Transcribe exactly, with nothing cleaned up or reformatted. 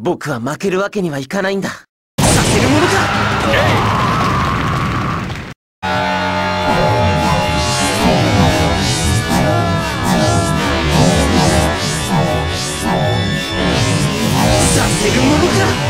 僕は負けるわけにはいかないんだ。させるものか。させるものか。